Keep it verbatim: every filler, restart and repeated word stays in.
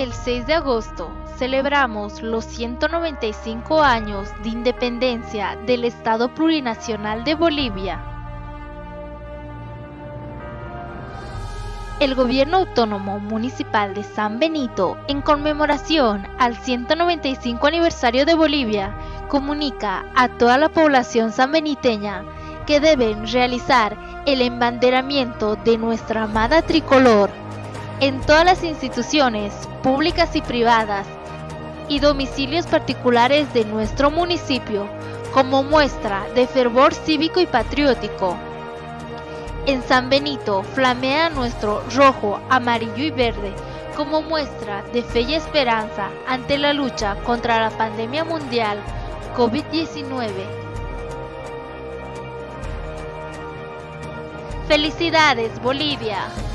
El seis de agosto celebramos los ciento noventa y cinco años de independencia del Estado Plurinacional de Bolivia. El Gobierno Autónomo Municipal de San Benito, en conmemoración al ciento noventa y cinco aniversario de Bolivia, comunica a toda la población sanbeniteña que deben realizar el embanderamiento de nuestra amada tricolor en todas las instituciones públicas y privadas y domicilios particulares de nuestro municipio como muestra de fervor cívico y patriótico. En San Benito flamea nuestro rojo, amarillo y verde como muestra de fe y esperanza ante la lucha contra la pandemia mundial COVID diecinueve. ¡Felicidades, Bolivia!